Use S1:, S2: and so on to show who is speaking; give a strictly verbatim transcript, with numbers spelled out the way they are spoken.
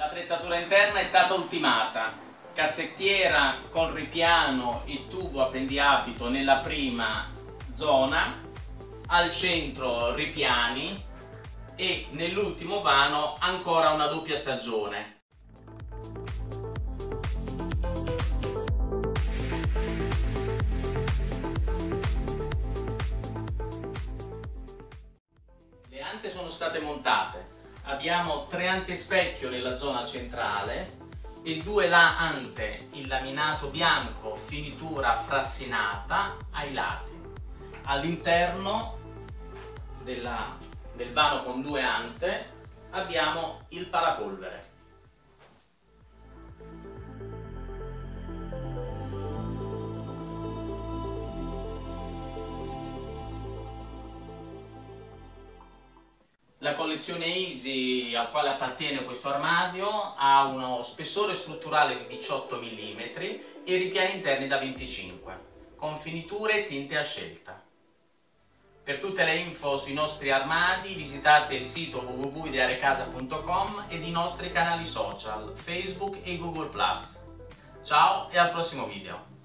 S1: L'attrezzatura interna è stata ultimata, cassettiera con ripiano e tubo appendiabito nella prima zona, al centro ripiani e nell'ultimo vano ancora una doppia stagione. Le ante sono state montate. Abbiamo tre antespecchio nella zona centrale e due la ante in laminato bianco, finitura frassinata ai lati. All'interno del vano con due ante abbiamo il parapolvere. La collezione Easy al quale appartiene questo armadio ha uno spessore strutturale di diciotto millimetri e ripiani interni da venticinque, con finiture e tinte a scelta. Per tutte le info sui nostri armadi visitate il sito w w w punto idearecasa punto com ed i nostri canali social Facebook e Google plus. Ciao e al prossimo video!